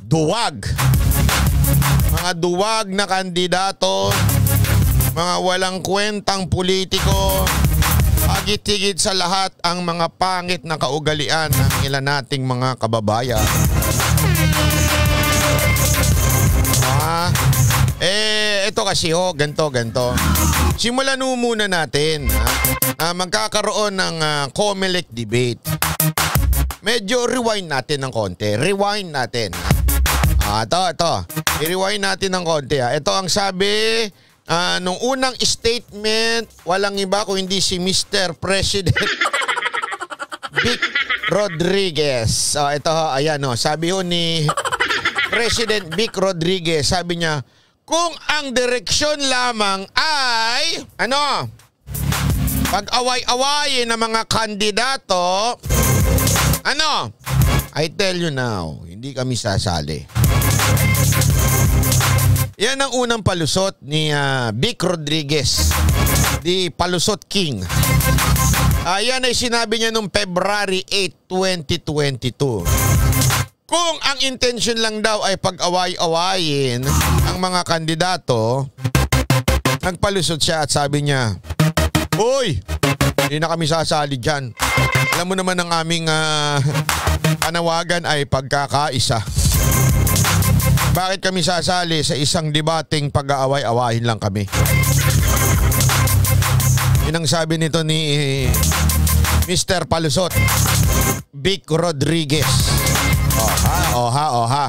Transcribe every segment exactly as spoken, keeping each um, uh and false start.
duwag. Mga duwag na kandidato, mga walang kwentang politiko, higit-higit sa lahat ang mga pangit na kaugalian ng ilan nating mga kababayan. Ah, eh, ito kasi ho, ganto, ganto. Simulan mo muna natin. Ah, magkakaroon ng uh, COMELEC debate. Medyo rewind natin ng konti. Rewind natin. Ah, ito, ito. I-rewind natin ng konti. Ah. Ito ang sabi uh, nung unang statement, walang iba kung hindi si Mister President Vic Rodriguez. Ah, ito, ayan o. Sabi ho ni President Vic Rodriguez, sabi niya, kung ang direksyon lamang ay, ano, pag-away-awayin ng mga kandidato, ano, I tell you now, hindi kami sasali. Yan ang unang palusot ni uh, Vic Rodriguez, di Palusot King. Uh, yan ay sinabi niya noong February eighth, twenty twenty-two. Kung ang intention lang daw ay pag-away-awayin ang mga kandidato, nagpalusot siya at sabi niya, uy, hindi na kami sasali dyan. Alam mo naman ang aming uh, panawagan ay pagkakaisa. Bakit kami sasali sa isang debating pag-aaway-awayin lang kami? Yun ang sabi nito ni Mister Palusot, Vic Rodriguez. Oha, oha, oha.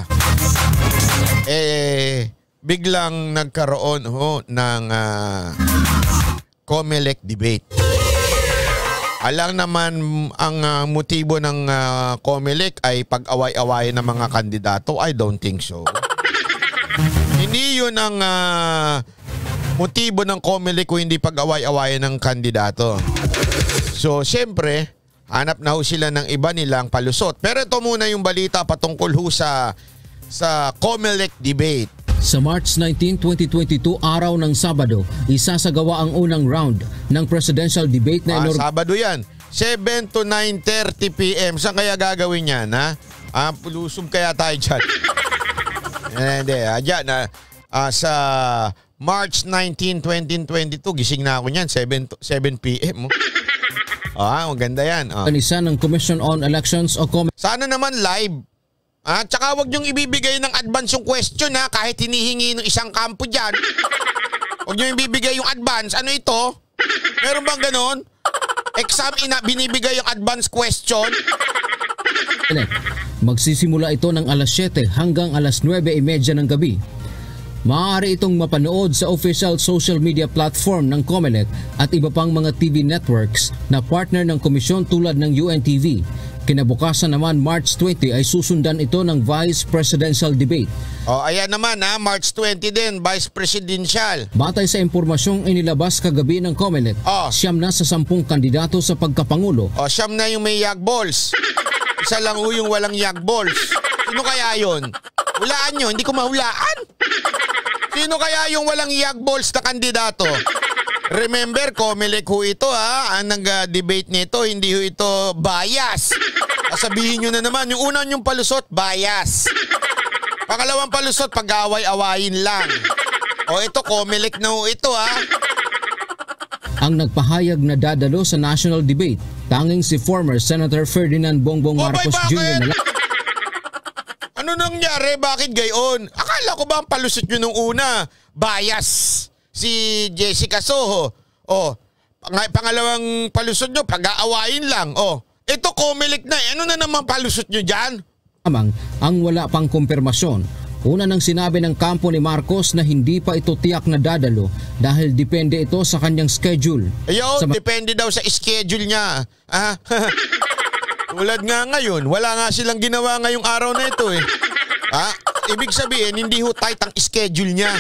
Eh, biglang nagkaroon ho ng uh, COMELEC debate. Alang naman ang uh, motibo ng uh, COMELEC ay pag-away-awayin ng mga kandidato. I don't think so. Hindi yun ang uh, motibo ng COMELEC kung hindi pag-away-awayin ng kandidato. So, siyempre, hanap na ho sila ng iba nilang palusot. Pero ito muna yung balita patungkol ho sa, sa COMELEC debate. Sa March nineteenth, twenty twenty-two, araw ng Sabado, isasagawa ang unang round ng presidential debate na ah, Sabado yan. seven to nine thirty p m Saan kaya gagawin yan, ha? Ah, pulusog kaya tayo dyan. Hindi, ah, dyan, ah, ah, sa March nineteenth, twenty twenty-two, gising na ako niyan, seven p m Ah, maganda yan. Ah. Kanisa ng Commission on Elections o Com- Sana naman live. Ah, tsaka wag niyong ibibigay ng advance yung question, ha, kahit hinihingi ng isang kampo dyan. Wag niyong ibibigay yung advance. Ano ito? Meron bang ganon? Exam ina binibigay yung advance question? Magsisimula ito ng alas siyete hanggang alas nuwebe trenta ng gabi. Maaari itong mapanood sa official social media platform ng COMELEC at iba pang mga T V networks na partner ng komisyon tulad ng U N T V. Kinabukasan naman March twentieth ay susundan ito ng Vice Presidential Debate. O, ayan naman ha, March twentieth din, Vice Presidential. Batay sa impormasyong inilabas kagabi ng COMELEC, oh. siyam na sa sampung kandidato sa pagkapangulo. O, siyam na yung may yag balls. Isa lang ho yung walang yag balls. Sino kaya yun? Hulaan nyo, hindi ko mahulaan. Sino kaya yung walang yag balls na kandidato? Remember, COMELEC ho ito ha. Ang nag-debate nito, hindi ho ito bias. Sabihin nyo na naman, yung unang yung palusot, bias. Pangalawang palusot, pag-away-awayin lang. O ito, COMELEC na ho ito ha. Ang nagpahayag na dadalo sa national debate, tanging si former Senator Ferdinand Bongbong Marcos oh, Junior na lang. Ano nangyari? Bakit gayon? Akala ko ba ang palusot nyo nung una? Bias. Si Jessica Soho. O, pang pangalawang palusot nyo, pag-aawain lang. O, ito COMELEC na. Ano na naman palusot nyo dyan? Amang, ang wala pang kumpirmasyon. Una nang sinabi ng kampo ni Marcos na hindi pa ito tiyak na dadalo dahil depende ito sa kanyang schedule. Ayaw, sa depende daw sa schedule niya. Ah, tulad nga ngayon, wala nga silang ginawa ngayong araw na ito eh. Ah, ibig sabihin, hindi ho tight ang schedule niya.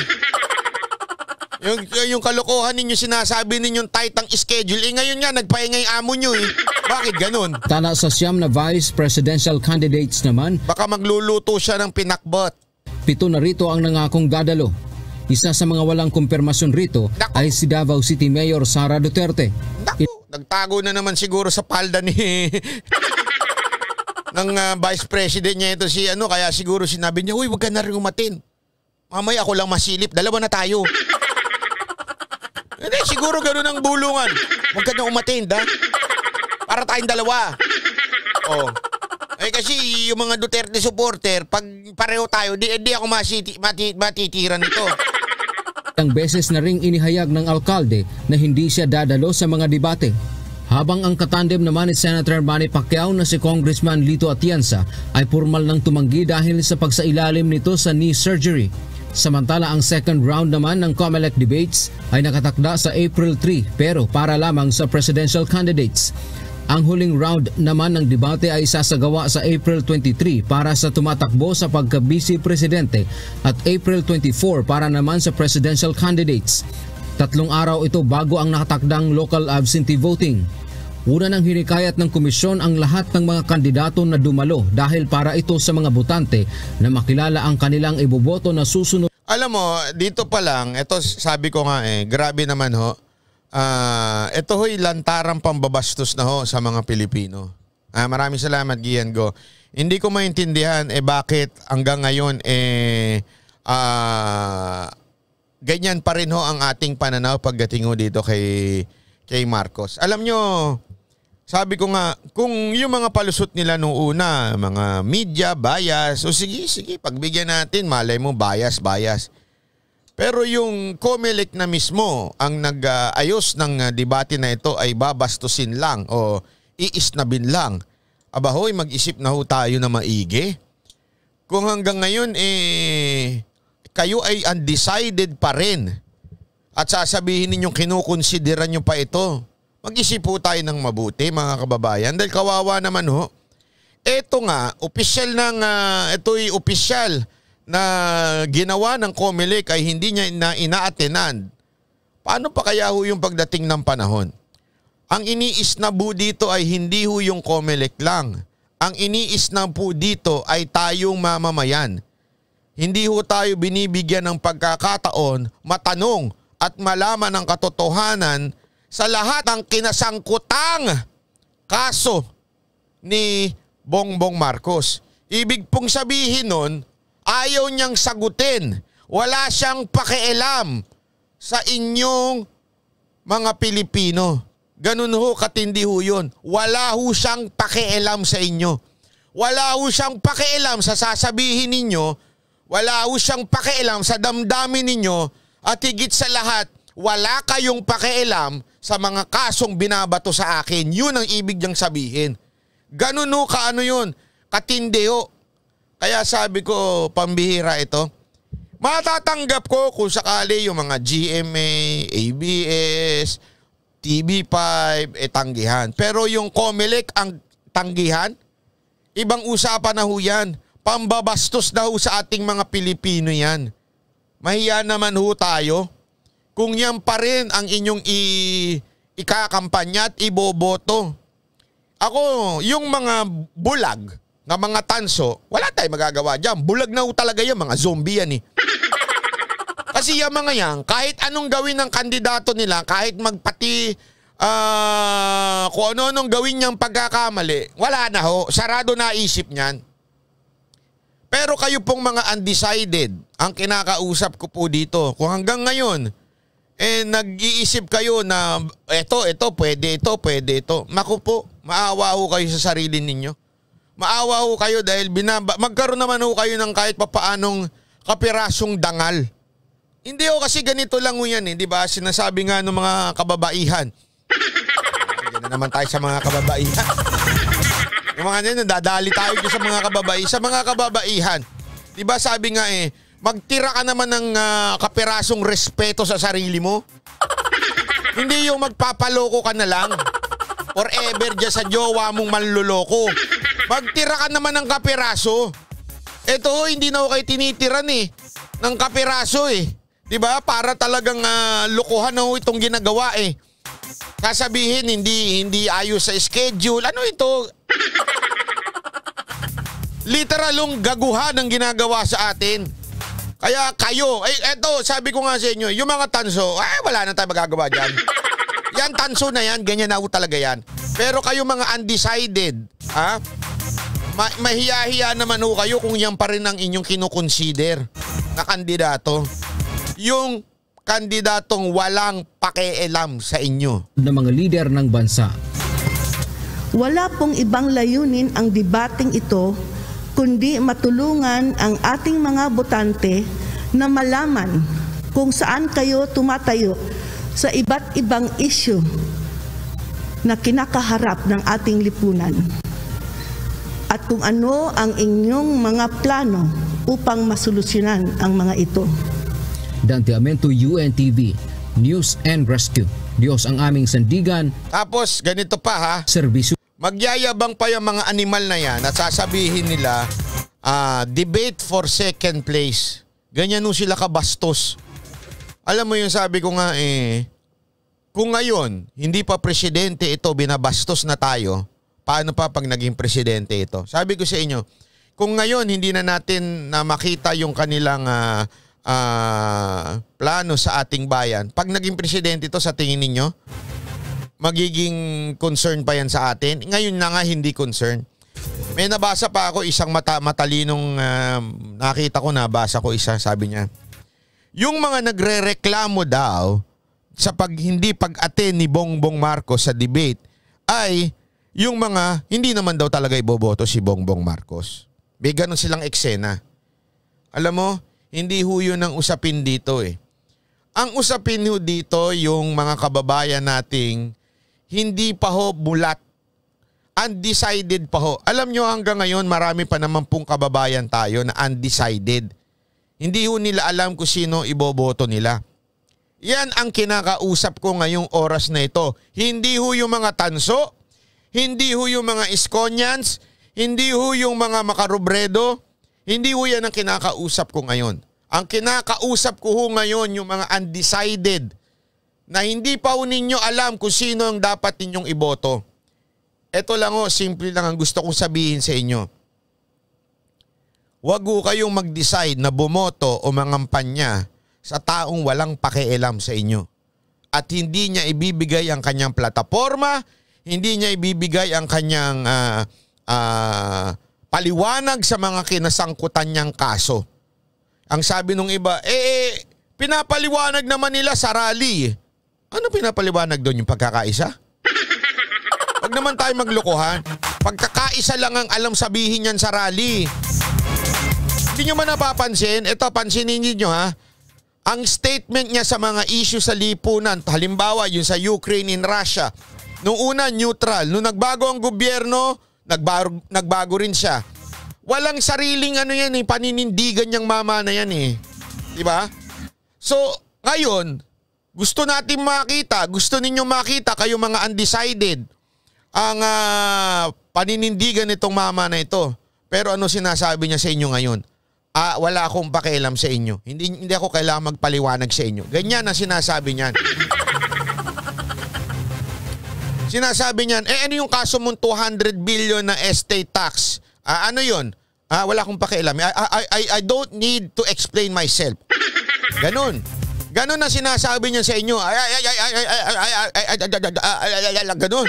Yung, yung kalokohan ninyo, sinasabi ninyong tight ang schedule. Eh ngayon nga, nagpahingay amo nyo eh. Bakit ganun? Tala sa siyam na vice presidential candidates naman, baka magluluto siya ng pinakbot. Pito na rito ang nangakong dadalo. Isa sa mga walang kumpirmasyon rito Naku. ay si Davao City Mayor Sara Duterte. Naku, nagtago na naman siguro sa palda ni ng uh, vice president niya ito si ano, kaya siguro sinabi niya, uy, wag ka na rin umatin. Mamaya ako lang masilip, dalawa na tayo. Hindi, siguro gano'n ang bulungan. Wag ka na umatin, da? Para tayong dalawa. Oh. Eh kasi yung mga Duterte supporter, pag pareho tayo, di, di ako masiti, mati, matitira nito. Ang beses na ring inihayag ng alkalde na hindi siya dadalo sa mga debate. Habang ang katandem naman ni Senator Manny Pacquiao na si Congressman Lito Atienza ay formal nang tumanggi dahil sa pagsailalim nito sa knee surgery. Samantala ang second round naman ng COMELEC debates ay nakatakda sa April three pero para lamang sa presidential candidates. Ang huling round naman ng debate ay isasagawa sa April twenty-three para sa tumatakbo sa pagka-vice presidente at April twenty-four para naman sa presidential candidates. Tatlong araw ito bago ang nakatakdang local absentee voting. Una nang hinikayat ng komisyon ang lahat ng mga kandidato na dumalo dahil para ito sa mga botante na makilala ang kanilang iboboto na susunod. Alam mo, dito pa lang, ito sabi ko nga eh, grabe naman ho. Uh, ito ho'y lantarang pambabastos na ho sa mga Pilipino. Uh, maraming salamat, Gian Go. Hindi ko maintindihan eh bakit hanggang ngayon eh uh, ganyan pa rin ho ang ating pananaw pagdating ho dito kay, kay Marcos. Alam nyo, sabi ko nga, kung yung mga palusot nila noong una, mga media, bias, o sige, sige, pagbigyan natin, malay mo, bias, bias. Pero yung COMELEC na mismo ang nag-ayos ng debate na ito ay babastusin lang o iisnabin lang. Aba hoy, mag-isip na ho tayo na maigi. Kung hanggang ngayon eh kayo ay undecided pa rin at sasabihin ninyong kinukonsideran nyo pa ito, mag-isip po tayo ng mabuti mga kababayan dahil kawawa naman ho. Ito nga, opisyal ng, uh, ito'y opisyal na ginawa ng COMELEC ay hindi niya na ina-attenan. Paano pa kaya ho yung pagdating ng panahon? Ang iniisnabu dito ay hindi ho yung COMELEC lang. Ang iniisnabu dito ay tayong mamamayan. Hindi ho tayo binibigyan ng pagkakataon, matanong at malaman ang katotohanan sa lahat ng kinasangkutang kaso ni Bongbong Marcos. Ibig pong sabihin nun, ayaw niyang sagutin. Wala siyang pakialam sa inyong mga Pilipino. Ganun ho, katindi ho yun. Wala ho siyang pakialam sa inyo. Wala ho siyang pakialam sa sasabihin ninyo. Wala ho siyang pakialam sa damdamin ninyo. At higit sa lahat, wala kayong pakialam sa mga kasong binabato sa akin. Yun ang ibig niyang sabihin. Ganun ho, kaano yun? Katindi ho. Kaya sabi ko, pambihira ito. Matatanggap ko kung sakali yung mga G M A, A B S, T V five, eh tanggihan. Pero yung COMELEC ang tanggihan, ibang usapan na ho yan. Pambabastos na ho sa ating mga Pilipino yan. Mahiya naman ho tayo. Kung yan pa rin ang inyong i- ikakampanya at iboboto. Ako, yung mga bulag, na mga tanso, wala tayong magagawa dyan. Bulag na ho talaga yan, mga zombie yan eh. Kasi yung mga yan, kahit anong gawin ng kandidato nila, kahit magpati uh, kung ano-anong gawin niyang pagkakamali, wala na ho, sarado na isip niyan. Pero kayo pong mga undecided, ang kinakausap ko po dito, kung hanggang ngayon, eh nag-iisip kayo na eto, eto, pwede ito, pwede ito. Naku po, maawa ho kayo sa sarili ninyo. Maawa ho kayo dahil binaba, magkaroon naman ho kayo ng kahit papaanong kapirasong dangal. Hindi ho kasi ganito lang ho yan eh, di ba? Sinasabi nga ng mga kababaihan. Yan na naman tayo sa mga kababaihan. Yung mga nyo, dadali tayo sa mga kababaihan. Sa mga kababaihan, di ba sabi nga eh, magtira ka naman ng uh, kapirasong respeto sa sarili mo. Hindi yung magpapaloko ka na lang. Forever dyan sa jowa mong manluloko. Magtira ka naman ng kapiraso. Ito, hindi na ako kayo tinitiran eh. Ng kapiraso eh. Diba? Para talagang uh, lukuhan na ho itong ginagawa eh. Sasabihin, hindi, hindi ayos sa schedule. Ano ito? Literalong gaguhan ang ginagawa sa atin. Kaya kayo, eh, eto, sabi ko nga sa inyo, yung mga tanso, ay, wala na tayo magagawa dyan. Yan, tanso na yan, ganyan na ho talaga yan. Pero kayo mga undecided, ha? ma- mahiya-hiya naman ho kayo kung yan pa rin ang inyong kinukonsider na kandidato. Yung kandidatong walang pakialam sa inyo. Ng mga lider ng bansa. Wala pong ibang layunin ang debating ito kundi matulungan ang ating mga botante na malaman kung saan kayo tumatayo sa iba't ibang issue na kinakaharap ng ating lipunan at kung ano ang inyong mga plano upang masolusyonan ang mga ito. Dante Amento, U N T V, News and Rescue. Diyos ang aming sandigan. Tapos ganito pa ha, Serbisyo. magyayabang pa yung mga animal na yan at sasabihin nila uh, debate for second place. Ganyan nung sila kabastos. Alam mo yung sabi ko nga eh, kung ngayon, hindi pa presidente ito, binabastos na tayo, paano pa pag naging presidente ito? Sabi ko sa inyo, kung ngayon hindi na natin na makita yung kanilang uh, uh, plano sa ating bayan, pag naging presidente ito sa tingin ninyo, magiging concern pa yan sa atin? Ngayon na nga hindi concern. May nabasa pa ako isang mata, matalinong uh, nakita ko, nabasa ko isa, sabi niya, yung mga nagre-reklamo daw sa pag hindi pag-attend ni Bongbong Marcos sa debate ay yung mga hindi naman daw talaga iboboto si Bongbong Marcos. May ganun silang eksena. Alam mo, hindi ho yun ang usapin dito eh. Ang usapin ho dito yung mga kababayan nating hindi pa ho mulat. Undecided pa ho. Alam nyo hanggang ngayon marami pa naman pong kababayan tayo na undecided. Hindi ho nila alam kung sino iboboto nila. Yan ang kinakausap ko ngayong oras na ito. Hindi ho yung mga tanso, hindi ho yung mga Iskonyans, hindi ho yung mga makarobredo, hindi ho yan ang kinakausap ko ngayon. Ang kinakausap ko ho ngayon yung mga undecided na hindi pa ho ninyo alam kung sino ang dapat ninyong iboto. Ito lang ho, simple lang ang gusto kong sabihin sa inyo. Huwag ho kayong mag-decide na bumoto o mangampanya sa taong walang pakialam sa inyo. At hindi niya ibibigay ang kanyang plataforma, hindi niya ibibigay ang kanyang uh, uh, paliwanag sa mga kinasangkutan niyang kaso. Ang sabi nung iba, eh, eh pinapaliwanag naman nila sa rally. Ano pinapaliwanag doon, yung pagkakaisa? Huwag naman tayo maglokohan. Pagkakaisa lang ang alam sabihin yan sa rally. Hindi nyo man napapansin, ito pansinin niyo ha, ang statement niya sa mga issue sa lipunan, halimbawa yung sa Ukraine and Russia, nung una neutral, nung nagbago ang gobyerno, nagbago, nagbago rin siya. Walang sariling ano yan eh, paninindigan niyang mama na yan eh. Diba? So, ngayon, gusto natin makita, gusto ninyong makita kayo mga undecided, ang uh, paninindigan nitong mama na ito. Pero ano sinasabi niya sa inyo ngayon? Ah, wala akong pakialam sa inyo. Hindi, hindi ako kailangan magpaliwanag sa inyo. Ganyan ang sinasabi niyan. Sinasabi niyan, eh ano yung kaso mong two hundred billion na estate tax? Ah, ano yun? Ah, wala akong pakialam. I, I, I, I don't need to explain myself. Ganon. Ganon na sinasabi niya sa inyo. Ay, ay, ay, ay, ay, ay, ay, ay, ay, ay, ay, ganon.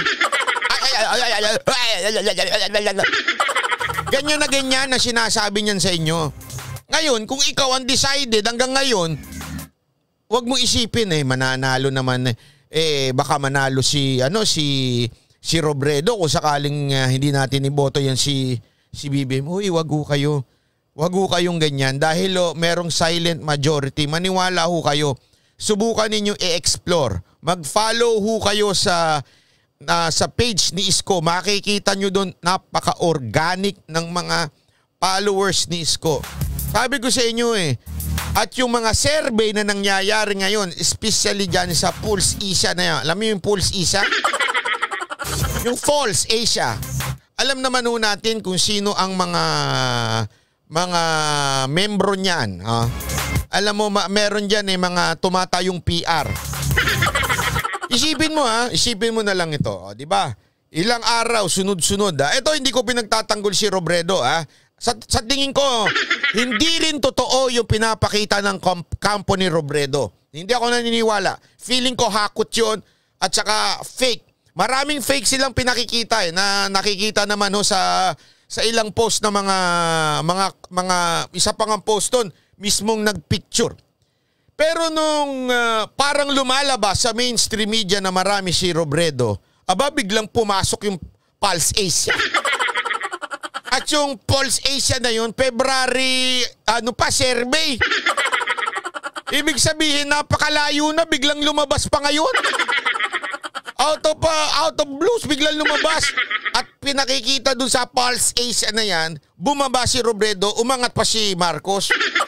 Ganyan na ganyan na sinasabi niyan sa inyo. Ngayon, kung ikaw undecided hanggang ngayon, wag mo isipin eh, mananalo naman eh, baka manalo si, ano, si, si Robredo kung sakaling uh, hindi natin iboto yan si, si B B M. Uy, wag ho kayo. Wag ho kayong ganyan dahil oh, merong silent majority. Maniwala ho kayo. Subukan ninyo i-explore. Mag-follow ho kayo sa uh, sa page ni Isko. Makikita nyo doon napaka-organic ng mga followers ni Isko. Sabi ko sa inyo eh, at yung mga survey na nangyayari ngayon, especially dyan sa Pulse Asia na yan. Alam mo yung Pulse Asia? Yung False Asia. Alam naman ho natin kung sino ang mga mga membro niyan. Ha? Alam mo, ma- meron dyan eh, mga tumatayong P R. Isipin mo ha, isipin mo na lang ito. O, di ba? Ilang araw, sunod-sunod. Ha? Ito, hindi ko pinagtatanggol si Robredo. Ha? Sa, sa tingin ko, hindi rin totoo yung pinapakita ng kampo ni Robredo. Hindi ako naniniwala. Feeling ko hakot yun at saka fake. Maraming fake silang pinakikita eh, na nakikita naman ho sa sa ilang post na mga mga mga isa pang ang post doon mismong nagpicture. Pero nung uh, parang lumalabas sa mainstream media na marami si Robredo, aba biglang pumasok yung Pulse Asia. At yung Pulse Asia na yun, February, ano pa, survey. Ibig sabihin, napakalayo na, biglang lumabas pa ngayon. Out of, uh, out of blues, biglang lumabas. At pinakikita dun sa Pulse Asia na yan, bumaba si Robredo, umangat pa si Marcos.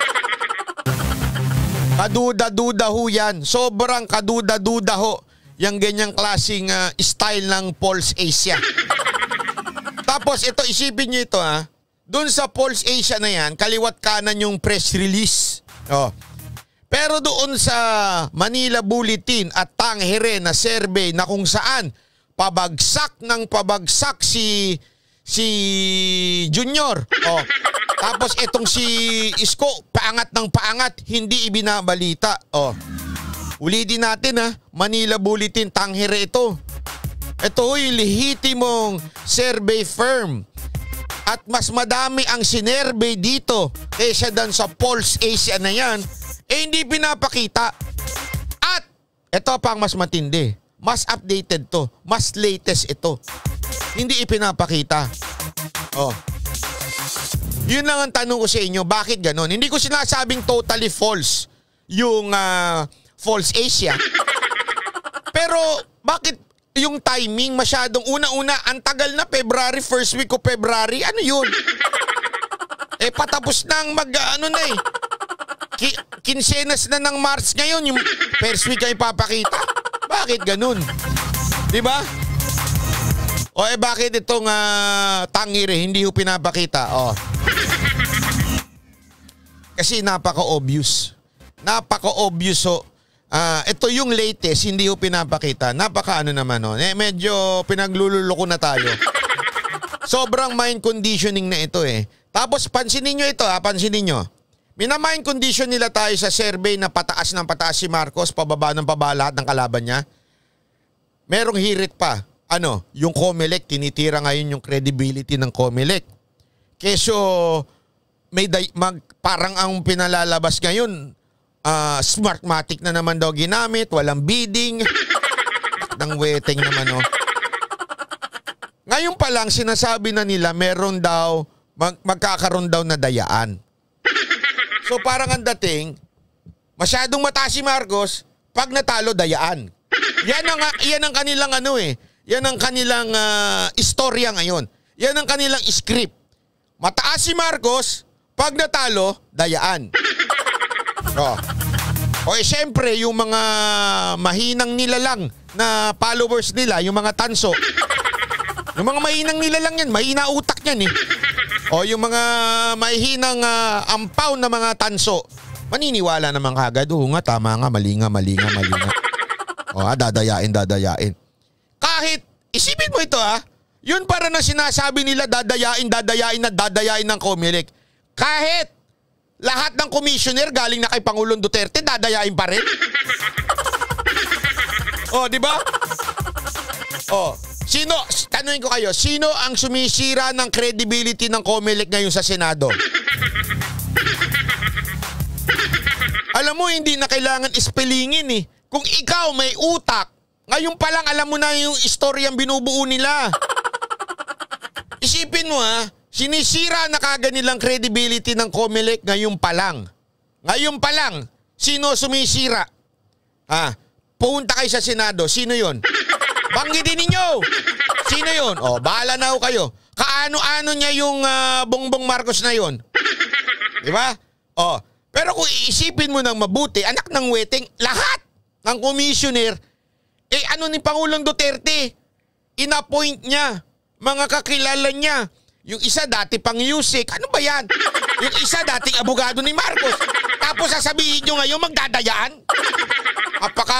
Kaduda-duda ho yan. Sobrang kaduda-duda ho. Yung ganyang klaseng uh, style ng Pulse Asia. Tapos ito, isipin nyo ito ha. Doon sa Pulse Asia na yan, kaliwat kanan yung press release. Oh. Pero doon sa Manila Bulletin at Tangere na survey na kung saan pabagsak ng pabagsak si si Junior. Oh. Tapos itong si Isko, paangat ng paangat, hindi ibinabalita. Oh. Ulitin natin ha, Manila Bulletin, Tangere ito. Ito yung lehitimong survey firm. At mas madami ang sinervey dito kaysa dan sa Pulse Asia na yan, eh hindi pinapakita. At ito pa ang mas matindi, mas updated to, mas latest ito. Hindi ipinapakita. Oh. Yun lang ang tanong ko sa inyo, bakit ganon? Hindi ko sinasabing totally false yung uh, False Asia. Pero bakit yung timing masyadong una-una, ang tagal na, February, first week of February, ano yun? Eh patapos na ang mag, ano na eh, Ki- kinsenas na ng March ngayon, yung first week ay papakita. Bakit ganun? Diba? O eh bakit itong uh, Tangere hindi ho pinapakita? O. Kasi napaka-obvious. Napaka-obvious ho. Uh, ito yung latest, hindi ho pinapakita. Napaka ano naman ho. Eh, medyo pinaglululoko na tayo. Sobrang mind conditioning na ito eh. Tapos pansinin nyo ito ha, pansinin nyo. Mina-mind condition nila tayo sa survey na pataas ng pataas si Marcos, pababa ng pababa lahat ng kalaban niya. Merong hirit pa. Ano, yung Comelec, tinitira ngayon yung credibility ng Comelec. Keso, may day, mag, parang ang pinalalabas ngayon, uh, Smartmatic na naman daw ginamit, walang bidding, ng weteng naman oh. Ngayon pa lang, sinasabi na nila, meron daw, mag, magkakaroon daw na dayaan. So parang ang dating, masyadong mataas si Marcos, pag natalo, dayaan. Yan ang, yan ang kanilang ano eh, yan ang kanilang uh, istorya ngayon. Yan ang kanilang script. Mataas si Marcos, pag natalo, dayaan. Oh. O eh syempre, yung mga mahinang nilalang na followers nila, yung mga tanso, yung mga mahinang nilalang yan, mahina utak yan eh. O yung mga mahinang uh, ampaw na mga tanso, maniniwala naman kagad, oo nga, tama nga, mali nga, mali nga, mali nga. O ha, dadayain, dadayain. Kahit, isipin mo ito ha, yun para na sinasabi nila dadayain, dadayain na dadayain ng Comelec. Kahit lahat ng commissioner galing na kay Pangulong Duterte, dadayain pa rin. O, di ba? O, sino, tanungin ko kayo, sino ang sumisira ng credibility ng Comelec ngayon sa Senado? Alam mo, hindi na kailangan ispelingin eh. Kung ikaw may utak, ngayon pa lang alam mo na yung istoryang binubuo nila. Isipin mo ha, sinisira na kagad nilang credibility ng Comelec ngayon pa lang. Ngayon pa lang, sino sumisira? Ah, pumunta kayo sa Senado, sino yon? Banggitin ninyo! Sino yon? O, bahala na ho kayo. Kaano-ano niya yung uh, Bongbong Marcos na yon? Diba? O, pero kung iisipin mo ng mabuti, anak ng weteng, lahat ng commissioner, eh ano ni Pangulong Duterte? Inappoint niya, mga kakilala niya. Yung isa dati pang Yusek, ano ba yan? Yung isa dating abogado ni Marcos. Tapos sasabihin nyo ngayon magdadayaan? Apaka...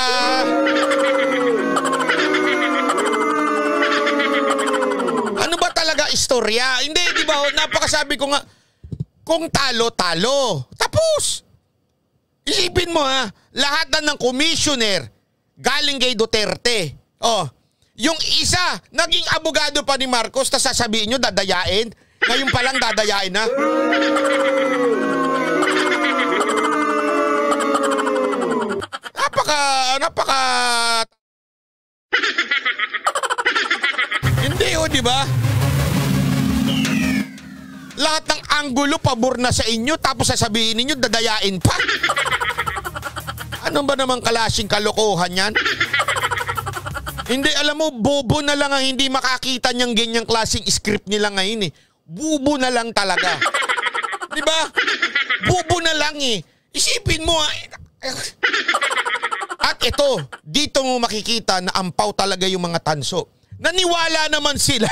Ano ba talaga istorya? Hindi, di ba? Napakasabi ko nga, kung talo, talo. Tapos! Isipin mo ha, lahat na ng commissioner galing kay Duterte. Oh, yung isa, naging abogado pa ni Marcos, tas sasabihin nyo, dadayain. Ngayon pa lang dadayain na. Napaka, napaka... Hindi o, di ba? Lahat ng anggulo pabor na sa inyo tapos sasabihin ninyo dadayain pa. Ano ba namang klaseng kalokohan yan? Hindi, alam mo, bobo na lang ang hindi makakita niyang ganyang klaseng script nila ngayon eh. Bubo na lang talaga. Di ba? Bubo na lang eh. Isipin mo ah. At ito, dito mo makikita na ampaw talaga yung mga tanso. Naniwala naman sila.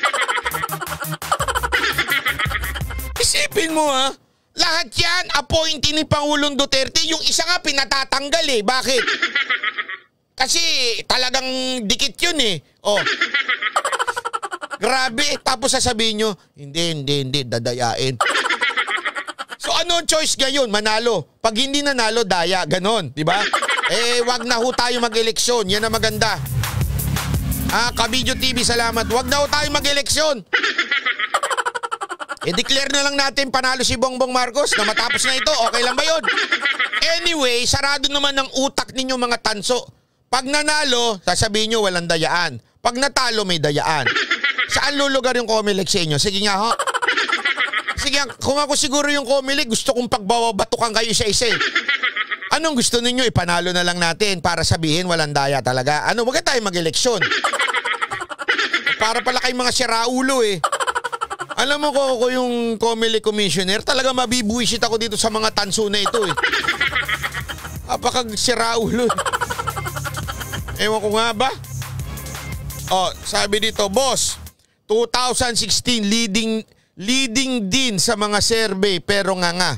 Isipin mo ha, lahat yan appointee ni Pangulong Duterte. Yung isa nga pinatatanggal eh. Bakit? Kasi talagang dikit yun eh. Oh. Grabe. Tapos sasabihin nyo, hindi, hindi, hindi, dadayain. So ano ang choice ngayon? Manalo. Pag hindi nanalo, daya. Ganon. Diba? Eh, wag na ho tayo mag-eleksyon. Yan ang maganda. Ah, Kabidyo T V, salamat. Wag na ho tayo mag-eleksyon. I-declare na lang natin panalo si Bongbong Marcos na matapos na ito. Okay lang ba yun? Anyway, sarado naman ng utak ninyo mga tanso. Pag nanalo, sasabihin nyo walang dayaan. Pag natalo, may dayaan. Saan lulugar yung Comelec sa inyo? Sige nga ho. Sige nga, kung ako siguro yung Comelec, gusto kong pagbabatukan kayo isa-isa. Anong gusto ninyo? Ipanalo na lang natin para sabihin walang daya talaga. Ano, wag tayo mag-eleksyon. Para pala kayong mga siraulo eh. Alam mo ko, ako yung Comelec Commissioner, talaga mabibuisit ako dito sa mga tanso na ito eh. Apakag siraulo. Ewan ko nga ba? Oh, sabi dito, boss, two thousand sixteen leading leading din sa mga survey pero nga nga.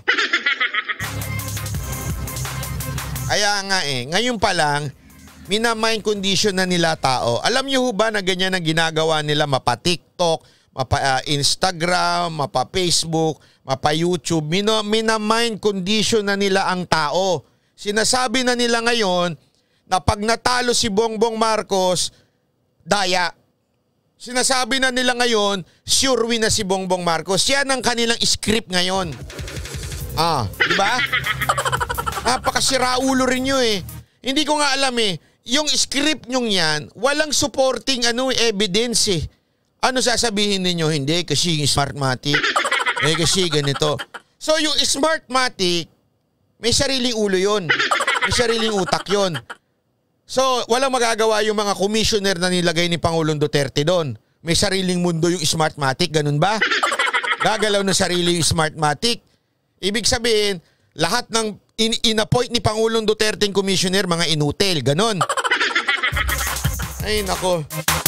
Kaya nga eh, ngayon pa lang, minamind condition na nila tao. Alam niyo ho ba na ganyan ang ginagawa nila mapa-TikTok, mapa-Instagram, mapa-Facebook, mapa-YouTube. Mina, minamind condition na nila ang tao. Sinasabi na nila ngayon na pag natalo si Bongbong Marcos, daya. Sinasabi na nila ngayon, sure win na si Bongbong Marcos. Yan ang kanilang script ngayon. Ah, di ba? Napakasiraulo rin nyo eh. Hindi ko nga alam eh. Yung script nyong yan, walang supporting ano, evidence eh. Ano sasabihin ninyo? Hindi, kasi yung Smartmatic. Eh, kasi ganito. So, yung Smartmatic, may sariling ulo yon. May sariling utak yon. So, walang magagawa yung mga commissioner na nilagay ni Pangulong Duterte doon. May sariling mundo yung Smartmatic, ganun ba? Gagalaw ng sarili yung Smartmatic. Ibig sabihin, lahat ng in- in-appoint ni Pangulong Duterte yung commissioner, mga inutil, ganun. Ay, nako.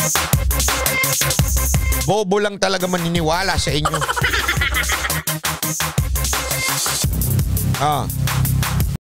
Bobo lang talaga maniniwala sa inyo. Ah.